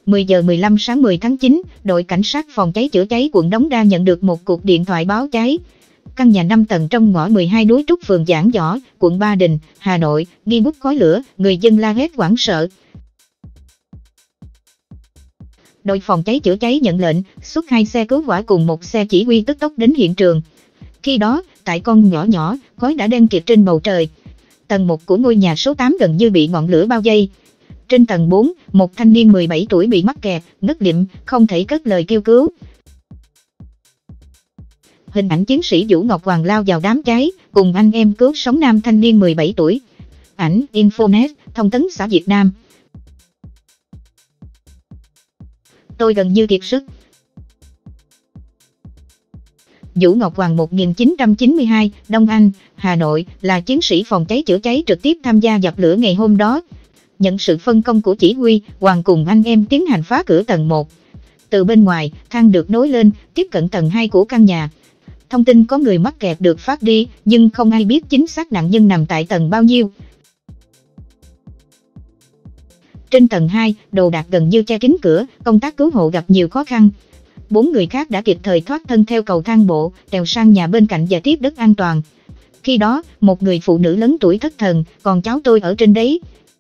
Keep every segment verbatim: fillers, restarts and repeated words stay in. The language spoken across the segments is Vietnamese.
mười giờ mười lăm sáng mười tháng chín, đội cảnh sát phòng cháy chữa cháy quận Đống Đa nhận được một cuộc điện thoại báo cháy. Căn nhà năm tầng trong ngõ mười hai núi Trúc, phường Giảng Võ, quận Ba Đình, Hà Nội, nghi ngút khói lửa, người dân la hét hoảng sợ. Đội phòng cháy chữa cháy nhận lệnh, xuất hai xe cứu hỏa cùng một xe chỉ huy tức tốc đến hiện trường. Khi đó, tại con ngõ nhỏ, khói đã đen kịt trên bầu trời. Tầng một của ngôi nhà số tám gần như bị ngọn lửa bao vây. Trên tầng bốn, một thanh niên mười bảy tuổi bị mắc kẹt, ngất lịm, không thể cất lời kêu cứu. Hình ảnh chiến sĩ Vũ Ngọc Hoàng lao vào đám cháy, cùng anh em cứu sống nam thanh niên mười bảy tuổi. Ảnh Infonet, Thông tấn xã Việt Nam. Tôi gần như kiệt sức. Vũ Ngọc Hoàng một nghìn chín trăm chín mươi hai, Đông Anh, Hà Nội, là chiến sĩ phòng cháy chữa cháy trực tiếp tham gia dập lửa ngày hôm đó. Nhận sự phân công của chỉ huy, Hoàng cùng anh em tiến hành phá cửa tầng một. Từ bên ngoài, thang được nối lên, tiếp cận tầng hai của căn nhà. Thông tin có người mắc kẹt được phát đi, nhưng không ai biết chính xác nạn nhân nằm tại tầng bao nhiêu. Trên tầng hai, đồ đạc gần như che kín cửa, công tác cứu hộ gặp nhiều khó khăn. Bốn người khác đã kịp thời thoát thân theo cầu thang bộ, trèo sang nhà bên cạnh và tiếp đất an toàn. Khi đó, một người phụ nữ lớn tuổi thất thần, còn cháu tôi ở trên đấy.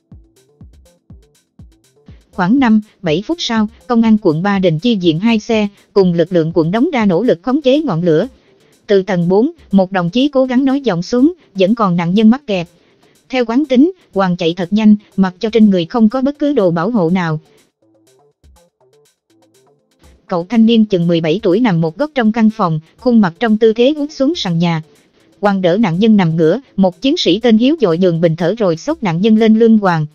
Khoảng năm, bảy phút sau, công an quận Ba Đình chi viện hai xe, cùng lực lượng quận Đống Đa nỗ lực khống chế ngọn lửa. Từ tầng bốn, một đồng chí cố gắng nói giọng xuống, vẫn còn nạn nhân mắc kẹt. Theo quán tính, Hoàng chạy thật nhanh, mặc cho trên người không có bất cứ đồ bảo hộ nào. Cậu thanh niên chừng mười bảy tuổi nằm một góc trong căn phòng, khuôn mặt trong tư thế úp xuống sàn nhà. Hoàng đỡ nạn nhân nằm ngửa, một chiến sĩ tên Hiếu dội nhường bình thở rồi xốc nạn nhân lên lưng Hoàng.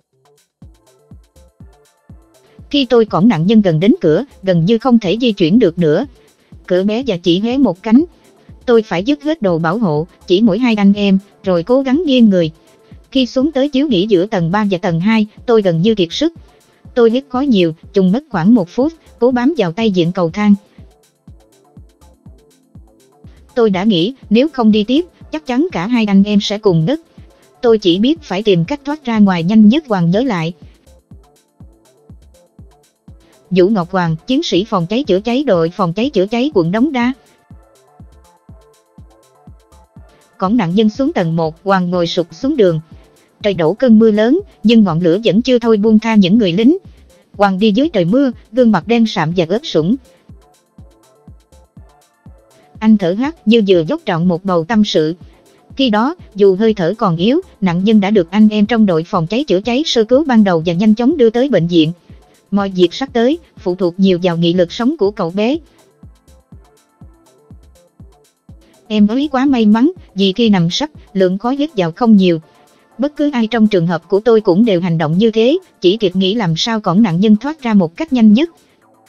Khi tôi cõng nạn nhân gần đến cửa, gần như không thể di chuyển được nữa. Cửa bé và chỉ hé một cánh. Tôi phải dứt hết đồ bảo hộ, chỉ mỗi hai anh em, rồi cố gắng nghiêng người. Khi xuống tới chiếu nghỉ giữa tầng ba và tầng hai, tôi gần như kiệt sức. Tôi hít khói nhiều, chùng mất khoảng một phút, cố bám vào tay vịn cầu thang. Tôi đã nghĩ, nếu không đi tiếp, chắc chắn cả hai anh em sẽ cùng ngất. Tôi chỉ biết phải tìm cách thoát ra ngoài nhanh nhất. Hoàng nhớ lại. Vũ Ngọc Hoàng, chiến sĩ phòng cháy chữa cháy đội phòng cháy chữa cháy quận Đống Đa. Cõng nạn nhân xuống tầng một, Hoàng ngồi sụp xuống đường. Trời đổ cơn mưa lớn, nhưng ngọn lửa vẫn chưa thôi buông tha những người lính. Hoàng đi dưới trời mưa, gương mặt đen sạm và ướt sũng. Anh thở hắt như vừa dốc trọn một bầu tâm sự. Khi đó, dù hơi thở còn yếu, nạn nhân đã được anh em trong đội phòng cháy chữa cháy sơ cứu ban đầu và nhanh chóng đưa tới bệnh viện. Mọi việc sắp tới, phụ thuộc nhiều vào nghị lực sống của cậu bé. Em ấy quá may mắn, vì khi nằm sấp, lượng khói hít vào không nhiều. Bất cứ ai trong trường hợp của tôi cũng đều hành động như thế, chỉ kịp nghĩ làm sao cõng nạn nhân thoát ra một cách nhanh nhất.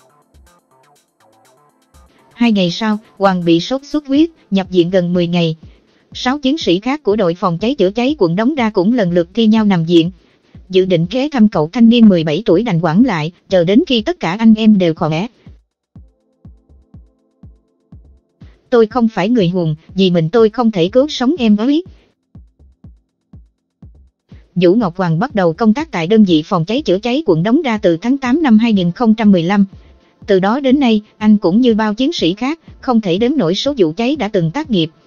Hai ngày sau, Hoàng bị sốt xuất huyết, nhập viện gần mười ngày. Sáu chiến sĩ khác của đội phòng cháy chữa cháy quận Đống Đa cũng lần lượt thi nhau nằm viện. Dự định ghé thăm cậu thanh niên mười bảy tuổi đành quản lại, chờ đến khi tất cả anh em đều khỏe. Tôi không phải người hùng, vì mình tôi không thể cứu sống em ấy. Vũ Ngọc Hoàng bắt đầu công tác tại đơn vị phòng cháy chữa cháy quận Đống Đa từ tháng tám năm hai nghìn không trăm mười lăm. Từ đó đến nay, anh cũng như bao chiến sĩ khác, không thể đếm nổi số vụ cháy đã từng tác nghiệp.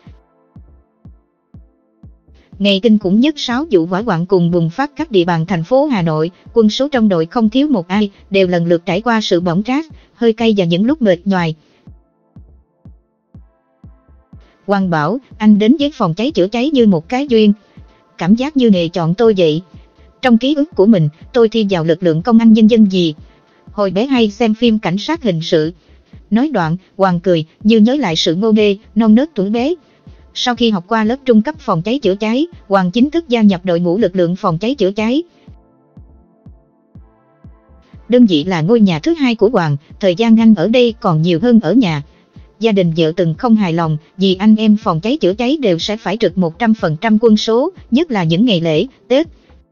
Ngày kinh khủng nhất, sáu vụ hỏa hoạn cùng bùng phát khắp địa bàn thành phố Hà Nội, quân số trong đội không thiếu một ai, đều lần lượt trải qua sự bỏng rát, hơi cay và những lúc mệt nhoài. Hoàng bảo, anh đến với phòng cháy chữa cháy như một cái duyên. Cảm giác như nghề chọn tôi vậy. Trong ký ức của mình, tôi thi vào lực lượng công an nhân dân gì? Hồi bé hay xem phim cảnh sát hình sự. Nói đoạn, Hoàng cười, như nhớ lại sự ngô nghê, non nớt tuổi bé. Sau khi học qua lớp trung cấp phòng cháy chữa cháy, Hoàng chính thức gia nhập đội ngũ lực lượng phòng cháy chữa cháy. Đơn vị là ngôi nhà thứ hai của Hoàng, thời gian anh ở đây còn nhiều hơn ở nhà. Gia đình vợ từng không hài lòng, vì anh em phòng cháy chữa cháy đều sẽ phải trực một trăm phần trăm quân số, nhất là những ngày lễ, Tết.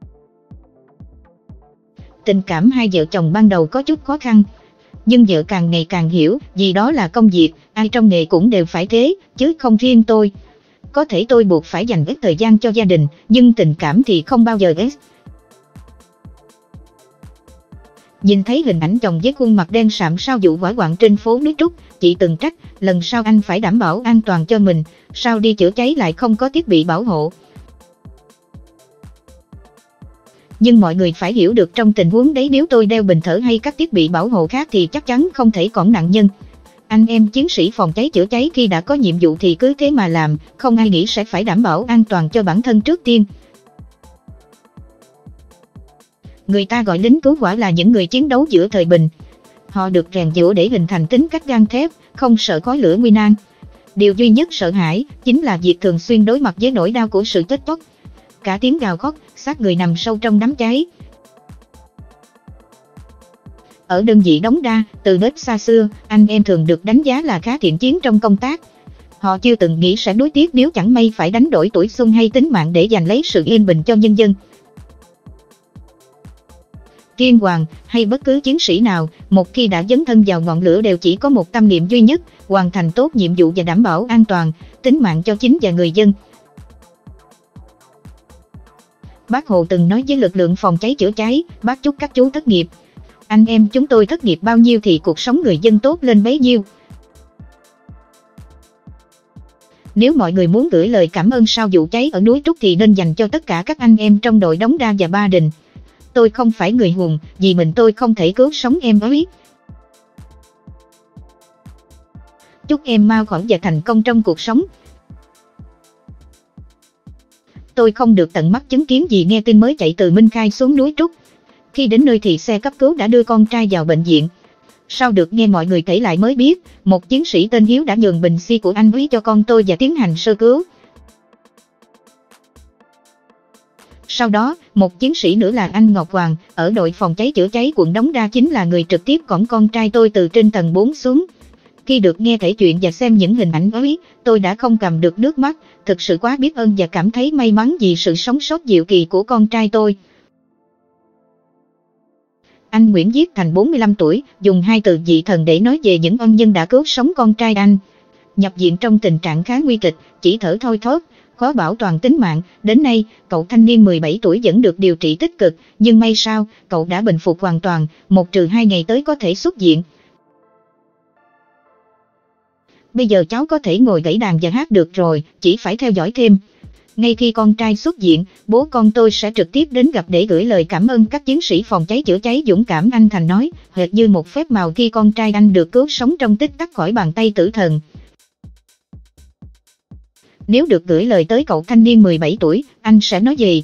Tình cảm hai vợ chồng ban đầu có chút khó khăn. Nhưng vợ càng ngày càng hiểu, vì đó là công việc, ai trong nghề cũng đều phải thế, chứ không riêng tôi. Có thể tôi buộc phải dành ít thời gian cho gia đình, nhưng tình cảm thì không bao giờ hết. Nhìn thấy hình ảnh chồng với khuôn mặt đen sạm sau vụ hỏa hoạn trên phố núi Trúc, chị từng trách, lần sau anh phải đảm bảo an toàn cho mình, sao đi chữa cháy lại không có thiết bị bảo hộ. Nhưng mọi người phải hiểu được trong tình huống đấy nếu tôi đeo bình thở hay các thiết bị bảo hộ khác thì chắc chắn không thể cõng nạn nhân. Anh em chiến sĩ phòng cháy chữa cháy khi đã có nhiệm vụ thì cứ thế mà làm, không ai nghĩ sẽ phải đảm bảo an toàn cho bản thân trước tiên. Người ta gọi lính cứu hỏa là những người chiến đấu giữa thời bình. Họ được rèn giũa để hình thành tính cách gang thép, không sợ khói lửa nguy nan. Điều duy nhất sợ hãi chính là việc thường xuyên đối mặt với nỗi đau của sự chết chóc. Cả tiếng gào khóc, xác người nằm sâu trong đám cháy. Ở đơn vị đóng đa, từ nết xa xưa, anh em thường được đánh giá là khá thiện chiến trong công tác. Họ chưa từng nghĩ sẽ nuối tiếc nếu chẳng may phải đánh đổi tuổi xuân hay tính mạng để giành lấy sự yên bình cho nhân dân. Kiên Hoàng hay bất cứ chiến sĩ nào, một khi đã dấn thân vào ngọn lửa đều chỉ có một tâm niệm duy nhất, hoàn thành tốt nhiệm vụ và đảm bảo an toàn, tính mạng cho chính và người dân. Bác Hồ từng nói với lực lượng phòng cháy chữa cháy, bác chúc các chú thất nghiệp. Anh em chúng tôi thất nghiệp bao nhiêu thì cuộc sống người dân tốt lên bấy nhiêu. Nếu mọi người muốn gửi lời cảm ơn sau vụ cháy ở núi Trúc thì nên dành cho tất cả các anh em trong đội đóng đa và Ba Đình. Tôi không phải người hùng, vì mình tôi không thể cứu sống em ấy. Chúc em mau khỏi và thành công trong cuộc sống. Tôi không được tận mắt chứng kiến gì nghe tin mới chạy từ Minh Khai xuống núi Trúc. Khi đến nơi thì xe cấp cứu đã đưa con trai vào bệnh viện. Sau được nghe mọi người kể lại mới biết, một chiến sĩ tên Hiếu đã nhường bình xi của anh ấy cho con tôi và tiến hành sơ cứu. Sau đó, một chiến sĩ nữa là anh Ngọc Hoàng, ở đội phòng cháy chữa cháy quận Đống Đa chính là người trực tiếp cõng con trai tôi từ trên tầng bốn xuống. Khi được nghe kể chuyện và xem những hình ảnh ấy, tôi đã không cầm được nước mắt, thực sự quá biết ơn và cảm thấy may mắn vì sự sống sót diệu kỳ của con trai tôi. Anh Nguyễn Viết Thành bốn mươi lăm tuổi, dùng hai từ vị thần để nói về những ân nhân đã cứu sống con trai anh. Nhập viện trong tình trạng khá nguy kịch, chỉ thở thoi thóp, khó bảo toàn tính mạng. Đến nay, cậu thanh niên mười bảy tuổi vẫn được điều trị tích cực, nhưng may sao, cậu đã bình phục hoàn toàn, một trừ hai ngày tới có thể xuất viện. Bây giờ cháu có thể ngồi gảy đàn và hát được rồi, chỉ phải theo dõi thêm. Ngay khi con trai xuất viện, bố con tôi sẽ trực tiếp đến gặp để gửi lời cảm ơn các chiến sĩ phòng cháy chữa cháy dũng cảm, anh Thành nói, hệt như một phép màu khi con trai anh được cứu sống trong tích tắc khỏi bàn tay tử thần. Nếu được gửi lời tới cậu thanh niên mười bảy tuổi, anh sẽ nói gì?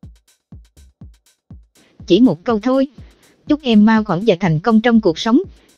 Chỉ một câu thôi. Chúc em mau khỏi và thành công trong cuộc sống.